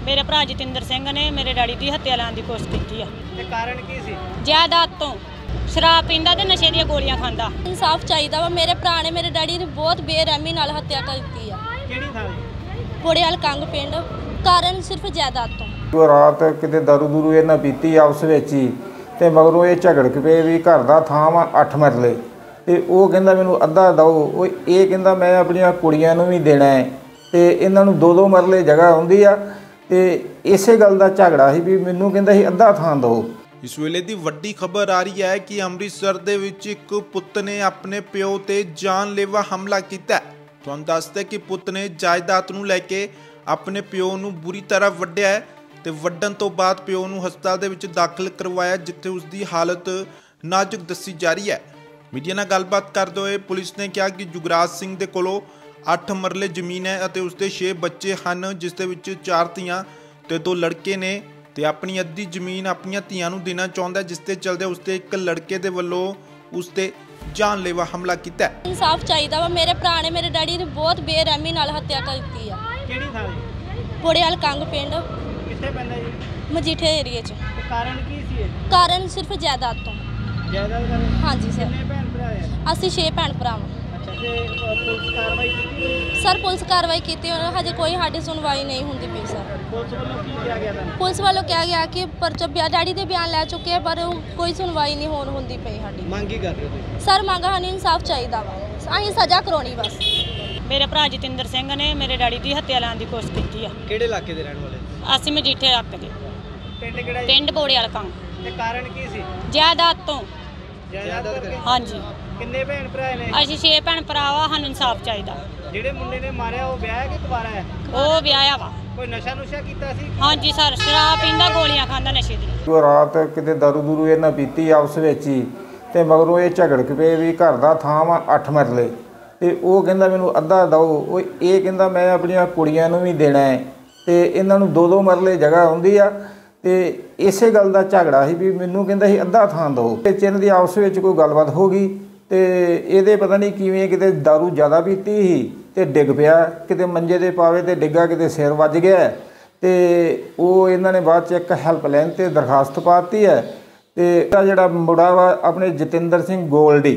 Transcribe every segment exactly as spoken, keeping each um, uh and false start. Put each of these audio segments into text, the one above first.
मेरे भरा जतिंदर सिंह ने मेरे डैडी की हत्या लाने की कोशिश की है। ते कारण की सी? जायदाद तो शराब पींदा ते नशे दी गोलियां खांदा। इंसाफ चाहिए वा। मेरे भरा ने मेरे डैडी ने बहुत बेरहमी नाल हत्या की है। ਕਿਹੜੀ ਥਾਂ ਦੀ? पोड़ेवाल कंग पिंड। कारण सिर्फ जायदाद तो। ਉਹ ਰਾਤ ਕਿਤੇ ਦਾਰੂ ਦੂਰੂ ਇਹਨਾਂ ਪੀਤੀ ਆਪਸ ਵਿੱਚ ਹੀ ਤੇ ਮਗਰੋਂ ਇਹ ਝਗੜ ਪਏ ਵੀ ਘਰ ਦਾ ਥਾਂ ਵਾ ਅੱਠ ਮਰਲੇ ਤੇ ਉਹ ਕਹਿੰਦਾ ਮੈਨੂੰ ਅੱਧਾ ਦਿਓ। ਉਹ ਇਹ ਕਹਿੰਦਾ ਮੈਂ ਆਪਣੀਆਂ ਕੁੜੀਆਂ ਨੂੰ ਵੀ ਦੇਣਾ ਹੈ ਤੇ ਇਹਨਾਂ ਨੂੰ ਦੋ ਦੋ ਮਰਲੇ ਜਗ੍ਹਾ ਹੁੰਦੀ ਆ ਤੇ ਇਸੇ ਗੱਲ ਦਾ ਝਗੜਾ ਸੀ ਵੀ ਮੈਨੂੰ ਕਹਿੰਦਾ ਸੀ ਅੱਧਾ ਥਾਂ ਦਿਓ। ਇਸ ਵੇਲੇ ਦੀ ਵੱਡੀ ਖਬਰ ਆ ਰਹੀ ਹੈ ਕਿ ਅੰਮ੍ਰਿਤਸਰ ਦੇ ਵਿੱਚ ਇੱਕ ਪੁੱਤ ਨੇ ਆਪਣੇ ਪਿਓ ਤੇ ਜਾਨਲੇਵਾ ਹਮਲਾ ਕੀਤਾ। ਤੁਹਾਨੂੰ ਦੱਸਦੇ ਕਿ ਪੁੱਤ ਨੇ ਜਾਇਦਾਦ ਨੂੰ ਲੈ ਕੇ ਆਪਣੇ ਪਿਓ ਨੂੰ ਬੁਰੀ ਤਰ੍ਹਾਂ ਵੱਢਿਆ ਹੈ ਤੇ ਵੱਢਣ ਤੋਂ ਬਾਅਦ ਪਿਓ ਨੂੰ ਹਸਪਤਾਲ ਦੇ ਵਿੱਚ ਦਾਖਲ ਕਰਵਾਇਆ, ਜਿੱਥੇ ਉਸ ਦੀ ਹਾਲਤ ਨਾਜ਼ੁਕ ਦੱਸੀ ਜਾ ਰਹੀ ਹੈ। ਮੀਡੀਆ ਨਾਲ ਗੱਲਬਾਤ ਕਰਦੇ ਹੋਏ ਪੁਲਿਸ ਨੇ ਕਿਹਾ ਕਿ ਜੁਗਰਾਜ ਸਿੰਘ ਦੇ ਕੋਲੋਂ ਅੱਠ ਮਰਲੇ ਜ਼ਮੀਨ ਹੈ ਅਤੇ ਉਸਦੇ ਛੇ ਬੱਚੇ ਹਨ, ਜਿਸ ਦੇ ਵਿੱਚ ਚਾਰ ਧੀਆਂ ਤੇ ਦੋ ਲੜਕੇ ਨੇ ਤੇ ਆਪਣੀ ਅੱਧੀ ਜ਼ਮੀਨ ਆਪਣੀਆਂ ਧੀਆਂ ਨੂੰ ਦੇਣਾ ਚਾਹੁੰਦਾ, ਜਿਸ ਦੇ ਚਲਦੇ ਉਸਦੇ ਇੱਕ ਲੜਕੇ ਦੇ ਵੱਲੋਂ ਉਸਤੇ ਜਾਨਲੇਵਾ ਹਮਲਾ ਕੀਤਾ। इंसाफ चाहिए वा। मेरे भरा ने मेरे डैडी ने बहुत बेरहमी नाल हत्या की है। ਕਿਹੜੀ ਥਾਂ ਦੀ? पोड़ेवाल कंग पिंड ਕਿੱਥੇ ਪੈਂਦਾ ਜੀ? मजीठे एरिए च। ਤੇ ਕਾਰਨ ਕੀ ਸੀ ਇਹ? कारण सिर्फ जायदाद तो। ਜਾਇਦਾਦ ਦਾ? हाँ जी सर। ਕਿੰਨੇ ਭੈਣ ਭਰਾ ਹੈ? ਅਸੀਂ छे भैन भरा। ਅੱਛਾ ਤੇ ਅ, ਪੁਲਿਸ ਕਾਰਵਾਈ ਕੀਤੀ? सर पुलिस कार्रवाई की हजे कोई साड़ी सुनवाई नहीं होंगी पई सर। ਪੁਲਿਸ ਵੱਲੋਂ ਕੀ ਕਿਹਾ ਗਿਆ ਤੁਹਾਨੂੰ? पुलिस वालों कहा गया कि परचो डैडी के बयान लै चुके हैं पर कोई सुनवाई नहीं होन होंदी पई साडी। ਮੰਗ ਕੀ ਕਰ ਰਹੇ ਹੋ ਤੁਸੀਂ? सर मंग सानू इंसाफ चाहिए वा। असीं सज़ा करवानी बस। मेरे भरा जतिंदर सिंह ने मेरे डैडी की हत्या लाने की कोशिश की है। ਕਿਹੜੇ ਇਲਾਕੇ ਦੇ ਰਹਿਣ ਵਾਲੇ? ਅਸੀਂ ਮਜੀਠੇ ਰੱਖ ਦੇ ਪਿੰਡ ਕਿਹੜਾ ਜੀ? ਪਿੰਡ ਪੋੜੇਵਾਲ ਕੰਗ। ਤੇ ਕਾਰਨ ਕੀ ਸੀ? ਜਾਇਦਾਦ ਤੋਂ। ਜਾਇਦਾਦ ਕਰਕੇ? ਹਾਂਜੀ ਕਿੰਨੇ ਭੈਣ ਭਰਾ ਨੇ? ਅਸੀਂ ਛੇ ਭੈਣ ਭਰਾ ਵਾ, ਸਾਨੂੰ ਇਨਸਾਫ ਚਾਹੀਦਾ। ਜਿਹੜੇ ਮੁੰਡੇ ਨੇ ਮਾਰਿਆ ਉਹ ਵਿਆਹ ਕਿ ਕੁਵਾਰਾ ਹੈ? ਉਹ ਵਿਆਹਿਆ ਵਾ। ਕੋਈ ਨਸ਼ਾ ਨੁਸ਼ਾ ਕੀਤਾ ਸੀ? ਹਾਂਜੀ ਸਰ, ਸ਼ਰਾਬ ਪੀਂਦਾ ਗੋਲੀਆਂ ਖਾਂਦਾ ਨਸ਼ੇ ਦੀ। ਉਹ ਰਾਤ ਕਿਤੇ ਦਾਰੂ ਦੂਰੂ ਇਹਨਾਂ ਪੀਤੀ ਆਪਸ ਵਿੱਚ ਹੀ ਤੇ ਮਗਰੋਂ ਇਹ ਝਗੜ ਪਏ ਵੀ ਘਰ ਦਾ ਥਾਂ ਵਾ ਅੱਠ ਮਰਲੇ ਤੇ ਉਹ ਕਹਿੰਦਾ ਮੈਨੂੰ ਅੱਧਾ ਦਿਓ। ਉਹ ਇਹ ਕਹਿੰਦਾ ਮੈਂ ਆਪਣੀਆਂ ਕੁੜੀਆਂ ਨੂੰ ਵੀ ਦੇਣਾ ਹੈ ਤੇ ਇਹਨਾਂ ਨੂੰ ਦੋ ਦੋ ਮਰਲੇ ਜਗ੍ਹਾ ਹੁੰਦੀ ਆ ਤੇ ਇਸੇ ਗੱਲ ਦਾ ਝਗੜਾ ਸੀ ਵੀ ਮੈਨੂੰ ਕਹਿੰਦਾ ਸੀ ਅੱਧਾ ਥਾਂ ਦਿਓ। ਤੇ ਚਿੰਨ ਦੀ ਆਪਸ ਵਿੱਚ ਕੋਈ ਗੱਲਬਾਤ ਹੋ ਗਈ ਤੇ ਇਹਦੇ ਪਤਾ ਨਹੀਂ ਕਿਵੇਂ ਕਿਤੇ ਦਾਰੂ ਜ਼ਿਆਦਾ ਪੀਤੀ ਸੀ ਤੇ ਡਿੱਗ ਪਿਆ, ਕਿਤੇ ਮੰਜੇ ਦੇ ਪਾਵੇ ਤੇ ਡਿੱਗਾ, ਕਿਤੇ ਸਿਰ ਵੱਜ ਗਿਆ ਤੇ ਉਹ ਇਹਨਾਂ ਨੇ ਬਾਅਦ 'ਚ ਇੱਕ ਹੈਲਪਲਾਈਨ 'ਤੇ ਦਰਖਾਸਤ ਪਾਤੀ ਹੈ ਤੇ ਇਹਦਾ ਜਿਹੜਾ ਮੁੰਡਾ ਵਾ ਆਪਣੇ ਜਤਿੰਦਰ ਸਿੰਘ ਗੋਲਡੀ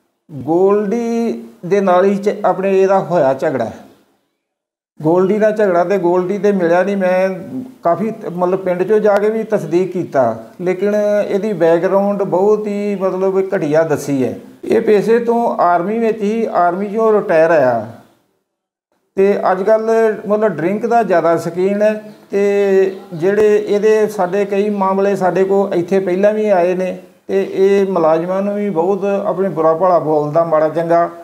ਗੋਲਡੀ ਦੇ ਨਾਲ ਹੀ ਚ ਆਪਣੇ ਇਹਦਾ ਹੋਇਆ ਝਗੜਾ। ਗੋਲਡੀ ਨਾਲ ਝਗੜਾ ਤੇ ਗੋਲਡੀ ਤੇ ਮਿਲਿਆ ਨਹੀਂ। ਮੈਂ ਕਾਫੀ ਮਤਲਬ ਪਿੰਡ 'ਚੋਂ ਜਾ ਕੇ ਵੀ ਤਸਦੀਕ ਕੀਤਾ, ਲੇਕਿਨ ਇਹਦੀ ਬੈਕਗਰਾਊਂਡ ਬਹੁਤ ਹੀ ਮਤਲਬ ਘਟੀਆ ਦੱਸੀ ਹੈ। ਇਹ ਪੇਸ਼ੇ ਤੋਂ ਆਰਮੀ ਵਿੱਚ ਹੀ ਆਰਮੀ 'ਚੋਂ ਰਿਟਾਇਰ ਆਇਆ ਤੇ ਅੱਜ ਕੱਲ੍ਹ ਮਤਲਬ ਡਰਿੰਕ ਦਾ ਜ਼ਿਆਦਾ ਸ਼ੌਕੀਨ ਹੈ ਤੇ ਜਿਹੜੇ ਇਹਦੇ ਸਾਡੇ ਕਈ ਮਾਮਲੇ ਸਾਡੇ ਕੋਲ ਇੱਥੇ ਪਹਿਲਾਂ ਵੀ ਆਏ ਨੇ ਤੇ ਇਹ ਮੁਲਾਜ਼ਮਾਂ ਨੂੰ ਵੀ ਬਹੁਤ ਆਪਣੇ ਬੁਰਾ ਭਲਾ ਬੋਲਦਾ, ਮਾੜਾ ਚੰਗਾ।